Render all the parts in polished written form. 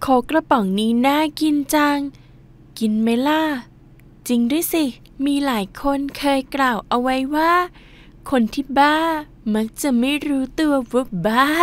โค้กกระป๋องนี้น่ากินจังกินไหมล่ะจริงด้วยสิมีหลายคนเคยกล่าวเอาไว้ว่าคนที่บ้ามักจะไม่รู้ตัวว่าบ้า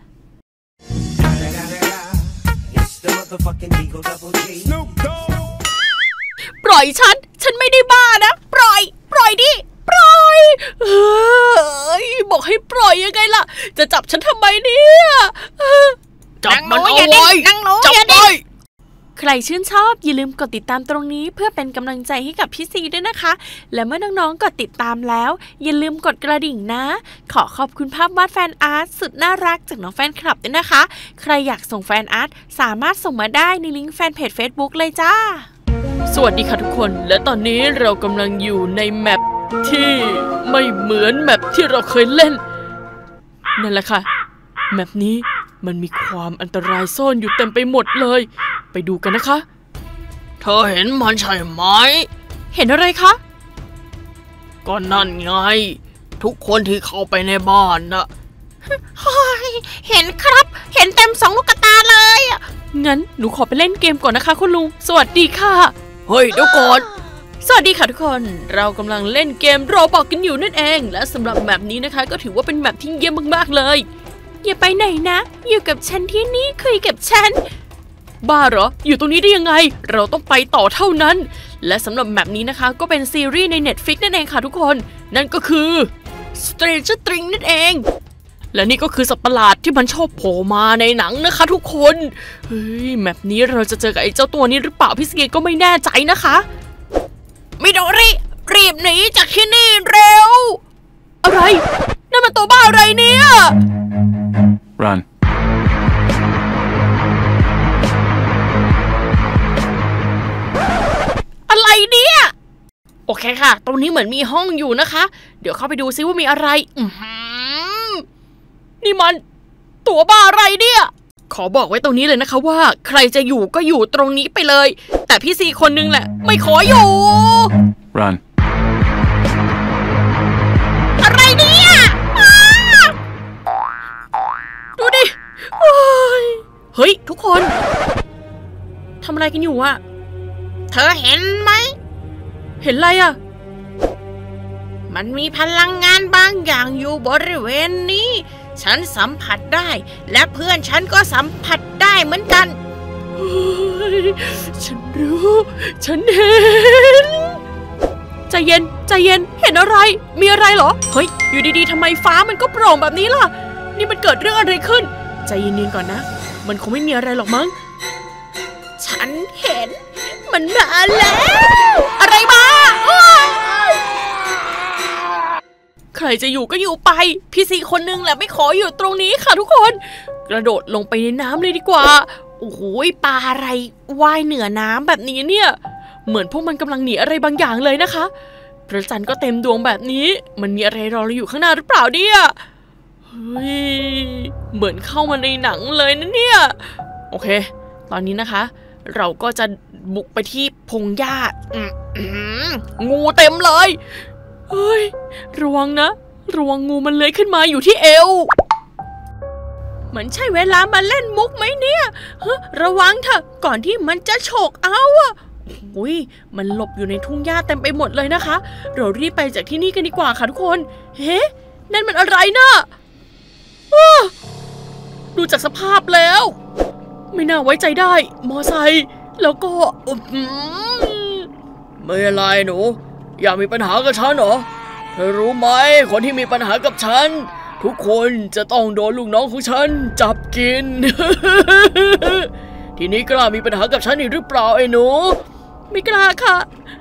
ปล่อยฉันไม่ได้บ้านะปล่อยดิปล่อยบอกให้ปล่อยยังไงล่ะจะจับฉันทำไมเนี่ยจับมันเอาไว้จับไว้ใครชื่นชอบอย่าลืมกดติดตามตรงนี้เพื่อเป็นกำลังใจให้กับพี่ซีด้วยนะคะและเมื่อน้องๆกดติดตามแล้วอย่าลืมกดกระดิ่งนะขอขอบคุณภาพวาดแฟนอาร์ตสุดน่ารักจากน้องแฟนคลับด้วยนะคะใครอยากส่งแฟนอาร์ตสามารถส่งมาได้ในลิงก์แฟนเพจ Facebook เลยจ้าสวัสดีค่ะทุกคนและตอนนี้เรากำลังอยู่ในแมปที่ไม่เหมือนแมปที่เราเคยเล่นนั่นแหละค่ะแมปนี้มันมีความอันตรายซ่อนอยู่เต็มไปหมดเลยไปดูกันนะคะเธอเห็นมันใช่ไหมเห็นอะไรคะก็นั่นไงทุกคนที่เข้าไปในบ้านน่ะเห็นครับเห็นเต็ม2 ลูกตาเลยงั้นหนูขอไปเล่นเกมก่อนนะคะคุณลุงสวัสดีค่ะเฮ้ยเดี๋ยวก่อนสวัสดีค่ะทุกคนเรากำลังเล่นเกมโรบอกกันอยู่นั่นเองและสำหรับแมปนี้นะคะก็ถือว่าเป็นแมปที่เยี่ยมมากๆเลยอย่าไปไหนนะอยู่กับฉันที่นี่คุยกับฉันบ้าเหรออยู่ตรงนี้ได้ยังไงเราต้องไปต่อเท่านั้นและสำหรับแมปนี้นะคะก็เป็นซีรีส์ใน Netflix นั่นเองค่ะทุกคนนั่นก็คือ Stranger Things นั่นเองและนี่ก็คือสัตว์ประหลาดที่มันชอบโผล่มาในหนังนะคะทุกคนเฮ้ยแมปนี้เราจะเจอกับไอ้เจ้าตัวนี้หรือเปล่าพี่สเกตก็ไม่แน่ใจนะคะมิโดริรีบหนีจากที่นี่เร็วอะไรนั่นมันตัวบ้าอะไรเนี่ย Run อะไรเนี่ยโอเคค่ะตรงนี้เหมือนมีห้องอยู่นะคะเดี๋ยวเข้าไปดูซิว่ามีอะไรนี่มันตัวบ้าอะไรเนี่ยขอบอกไว้ตรงนี้เลยนะคะว่าใครจะอยู่ก็อยู่ตรงนี้ไปเลยแต่พี่ซีคนนึงแหละไม่ขออยู่ Run อะไรเนี่ยดูดิเฮ้ยทุกคนทำอะไรกันอยู่อะเธอเห็นไหมเห็นอะไรอะมันมีพลังงานบางอย่างอยู่บริเวณนี้ฉันสัมผัสได้และเพื่อนฉันก็สัมผัสได้เหมือนกันฉันรู้ฉันเห็นใจเย็นเห็นอะไรมีอะไรเหรอเฮ้ยอยู่ดีๆทำไมฟ้ามันก็โปร่งแบบนี้ล่ะนี่มันเกิดเรื่องอะไรขึ้นใจเย็นๆก่อนนะมันคงไม่มีอะไรหรอกมั้งฉันเห็นมันมาแล้วอะไรมาใครจะอยู่ก็อยู่ไปพี่ซีคนนึงแหละไม่ขออยู่ตรงนี้ค่ะทุกคนกระโดดลงไปในน้ำเลยดีกว่าโอ้โหปลาอะไรว่ายเหนือน้ำแบบนี้เนี่ยเหมือนพวกมันกำลังหนีอะไรบางอย่างเลยนะคะพระจันทร์ก็เต็มดวงแบบนี้มันมีอะไรรอเราอยู่ข้างหน้าหรือเปล่าเนี่ยเฮ้ยเหมือนเข้ามาในหนังเลยนะเนี่ยโอเคตอนนี้นะคะเราก็จะบุกไปที่พงหญ้างูเต็มเลยเฮ้ยระวังนะระวังงูมันเลื้อยขึ้นมาอยู่ที่เอวมันใช่เวลามาเล่นมุกไหมเนี่ยระวังเถอะก่อนที่มันจะฉกเอาอะอุ้ยมันหลบอยู่ในทุ่งหญ้าเต็มไปหมดเลยนะคะเรารีบไปจากที่นี่กันดีกว่าค่ะทุกคนเฮ้นั่นมันอะไรนะดูจากสภาพแล้วไม่น่าไว้ใจได้มอไซค์แล้วก็ไม่อะไรหนูอยากมีปัญหากับฉันเหรอเธอรู้ไหมคนที่มีปัญหากับฉันทุกคนจะต้องโดนลูกน้องของฉันจับกิน ทีนี้กล้ามีปัญหากับฉันอีกหรือเปล่าไอ้หนูไม่กล้าค่ะ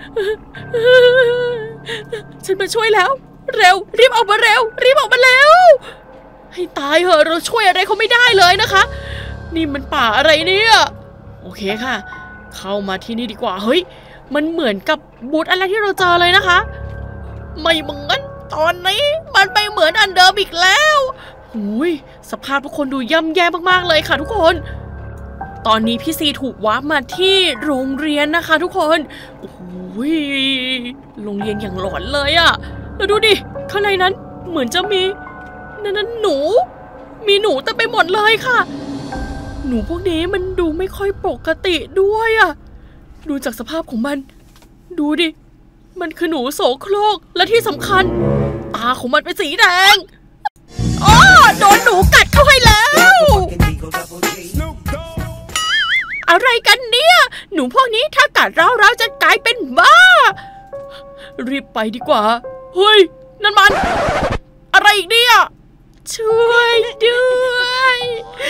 ฉันมาช่วยแล้วเร็วรีบออกมาเร็วให้ตายเหอะเราช่วยอะไรเขาไม่ได้เลยนะคะนี่มันป่าอะไรเนี่ยโอเคค่ะเข้ามาที่นี่ดีกว่าเฮ้ยมันเหมือนกับบูธอะไรที่เราเจอเลยนะคะไม่เหมือนตอนนี้มันไปเหมือนอันเดิมอีกแล้วหุยสภาพทุกคนดูย่ำแย่มากๆเลยค่ะทุกคนตอนนี้พี่ซีถูกวาร์ปมาที่โรงเรียนนะคะทุกคนโอ้โหโรงเรียนอย่างหลอนเลยอะแล้วดูดิข้างในนั้นเหมือนจะมีนั่นหนูมีหนูเต็มไปหมดเลยค่ะหนูพวกนี้มันดูไม่ค่อยปกติด้วยอะดูจากสภาพของมันดูดิมันคือหนูโสโครกและที่สำคัญตาของมันเป็นสีแดงอ้อโดนหนูกัดเข้าให้แล้วอะไรกันเนี่ยหนูพวกนี้ถ้ากัดเราจะกลายเป็นบ้ารีบไปดีกว่าเฮ้ยนั่นมันอะไรอีกเนี่ยช่วยด้วย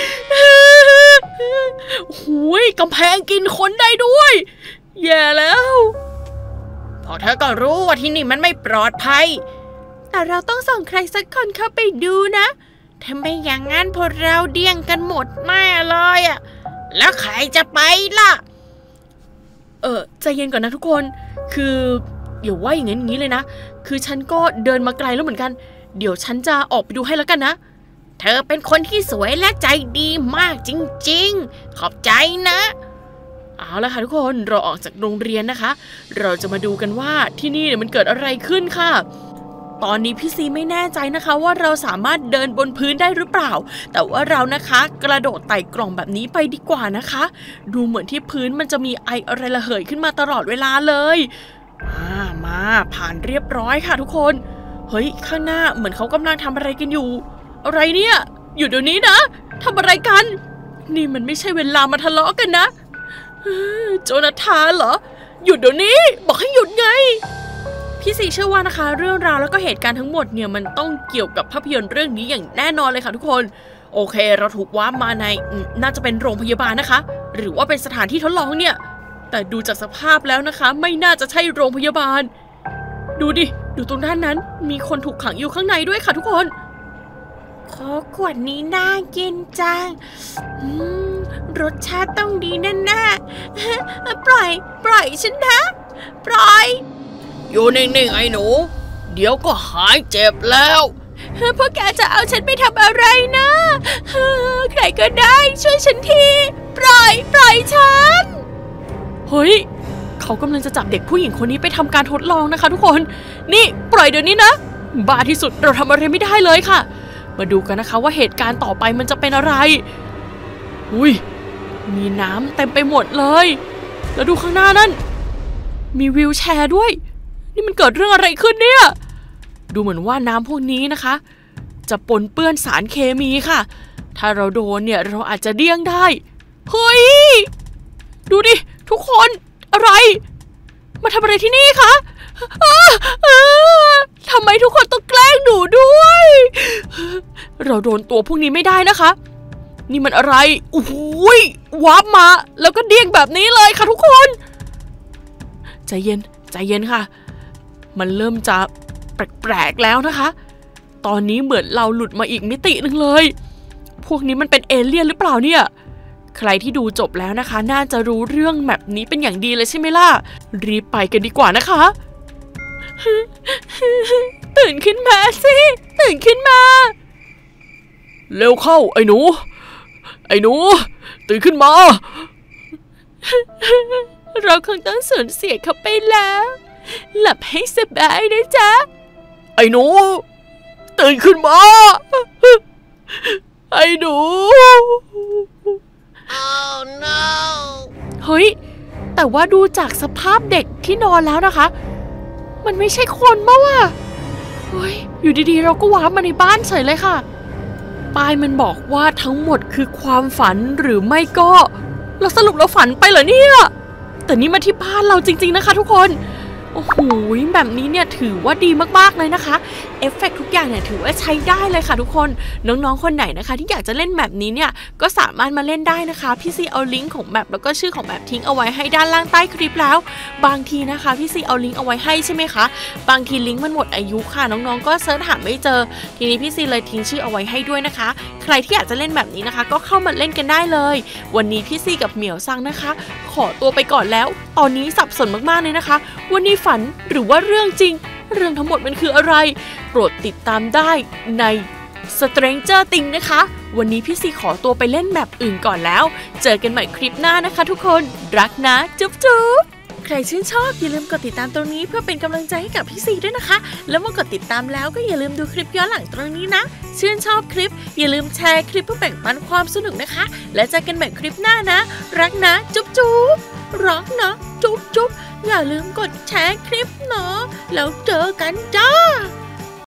หุยกำแพงกินคนได้ด้วยแย่แล้วพอเธอก็รู้ว่าที่นี่มันไม่ปลอดภัยแต่เราต้องส่งใครสักคนเข้าไปดูนะถ้าไม่อย่างนั้นพวกเราเดี้ยงกันหมดแน่เลยอะแล้วใครจะไปล่ะใจเย็นก่อนนะทุกคนคืออย่าว่าอย่างนี้เลยนะคือฉันก็เดินมาไกลแล้วเหมือนกันเดี๋ยวฉันจะออกไปดูให้แล้วกันนะเธอเป็นคนที่สวยและใจดีมากจริงๆขอบใจนะเอาละค่ะทุกคนเราออกจากโรงเรียนนะคะเราจะมาดูกันว่าที่นี่มันเกิดอะไรขึ้นค่ะตอนนี้พี่ซีไม่แน่ใจนะคะว่าเราสามารถเดินบนพื้นได้หรือเปล่าแต่ว่าเรานะคะกระโดดไต่กล่องแบบนี้ไปดีกว่านะคะดูเหมือนที่พื้นมันจะมีไออะไรระเหยขึ้นมาตลอดเวลาเลยมาผ่านเรียบร้อยค่ะทุกคนเฮ้ยข้างหน้าเหมือนเขากำลังทำอะไรกันอยู่อะไรเนี่ยอยู่เดี๋ยวนี้นะทำอะไรกันนี่มันไม่ใช่เวลามาทะเลาะกันนะโจนาธานเหรอหยุดเดี๋ยวนี้บอกให้หยุดไงพี่ซีเชื่อว่านะคะเรื่องราวแล้วก็เหตุการณ์ทั้งหมดเนี่ยมันต้องเกี่ยวกับภาพยนตร์เรื่องนี้อย่างแน่นอนเลยค่ะทุกคนโอเคเราถูกว้ามาในน่าจะเป็นโรงพยาบาลนะคะหรือว่าเป็นสถานที่ทดลองเนี่ยแต่ดูจากสภาพแล้วนะคะไม่น่าจะใช่โรงพยาบาลดูดิดูตรงด้านนั้นมีคนถูกขังอยู่ข้างในด้วยค่ะทุกคนขอขวดนี้น่ากินจังรสชาติต้องดีแน่ๆปล่อยฉันนะปล่อยอยู่นิ่งๆไอ้หนูเดี๋ยวก็หายเจ็บแล้วพวกแกจะเอาฉันไปทำอะไรนะใครก็ได้ช่วยฉันทีปล่อยฉันเฮ้ยเขากำลังจะจับเด็กผู้หญิงคนนี้ไปทำการทดลองนะคะทุกคนนี่ปล่อยเดี๋ยวนี้นะบ้าที่สุดเราทำอะไรไม่ได้เลยค่ะมาดูกันนะคะว่าเหตุการณ์ต่อไปมันจะเป็นอะไรอุ้ยมีน้ำเต็มไปหมดเลยแล้วดูข้างหน้านั่นมีวีลแชร์ด้วยนี่มันเกิดเรื่องอะไรขึ้นเนี่ยดูเหมือนว่าน้ำพวกนี้นะคะจะปนเปื้อนสารเคมีค่ะถ้าเราโดนเนี่ยเราอาจจะเดี้ยงได้เฮ้ยดูดิทุกคนอะไรมาทำอะไรที่นี่คะทำไมทุกคนต้องแกล้งหนูด้วยเราโดนตัวพวกนี้ไม่ได้นะคะนี่มันอะไรโอ้โหวาร์ปมาแล้วก็เดี้ยงแบบนี้เลยค่ะทุกคนใจเย็นค่ะมันเริ่มจะแปลกๆแล้วนะคะตอนนี้เหมือนเราหลุดมาอีกมิติหนึ่งเลยพวกนี้มันเป็นเอเลี่ยนหรือเปล่าเนี่ยใครที่ดูจบแล้วนะคะน่าจะรู้เรื่องแมปนี้เป็นอย่างดีเลยใช่ไหมล่ะรีบไปกันดีกว่านะคะตื่นขึ้นมาสิตื่นขึ้นมาเร็วเข้าไอ้หนูตื่นขึ้นมาเราคงต้องสูญเสียเขาไปแล้วหลับให้สบายนะจ๊ะไอ้หนูตื่นขึ้นมาไอ้หนู Oh no เฮ้ยแต่ว่าดูจากสภาพเด็กที่นอนแล้วนะคะมันไม่ใช่คนมั้งวะเฮ้ยอยู่ดีๆเราก็ว้ามาในบ้านเฉยเลยค่ะป้ายมันบอกว่าทั้งหมดคือความฝันหรือไม่ก็เราสรุปเราฝันไปเหรอเนี่ยแต่นี่มาที่บ้านเราจริงๆนะคะทุกคนโอ้โหแบบนี้เนี่ยถือว่าดีมากๆเลยนะคะเอฟเฟกต์ทุกอย่างเนี่ยถือว่าใช้ได้เลยค่ะทุกคนน้องๆคนไหนนะคะที่อยากจะเล่นแบบนี้เนี่ยก็สามารถมาเล่นได้นะคะพี่ซีเอาลิงก์ของแบบแล้วก็ชื่อของแบบทิ้งเอาไว้ให้ด้านล่างใต้คลิปแล้วบางทีนะคะพี่ซีเอาลิงก์เอาไว้ให้ใช่ไหมคะบางทีลิงก์มันหมดอายุค่ะน้องๆก็เซิร์ชหาไม่เจอทีนี้พี่ซีเลยทิ้งชื่อเอาไว้ให้ด้วยนะคะใครที่อยากจะเล่นแบบนี้นะคะก็เข้ามาเล่นกันได้เลยวันนี้พี่ซีกับเหมียวซังนะคะขอตัวไปก่อนแล้วตอนนี้สับสนมากๆเลยนะคะวันนี้ฝันหรือว่าเรื่องจริงเรื่องทั้งหมดมันคืออะไรโปรดติดตามได้ใน Stranger Things นะคะวันนี้พี่ซีขอตัวไปเล่นแบบอื่นก่อนแล้วเจอกันใหม่คลิปหน้านะคะทุกคนรักนะจุ๊บใครชื่นชอบอย่าลืมกดติดตามตรงนี้เพื่อเป็นกำลังใจให้กับพี่ซีด้วยนะคะแล้วเมื่อกดติดตามแล้วก็อย่าลืมดูคลิปย้อนหลังตรงนี้นะชื่นชอบคลิปอย่าลืมแชร์คลิปเพื่อแบ่งปันความสนุกนะคะและเจอกันใหม่คลิปหน้านะรักนะจุ๊บจุ๊บรักนะจุ๊บจุ๊บอย่าลืมกดแชร์คลิปเนาะแล้วเจอกันจ้า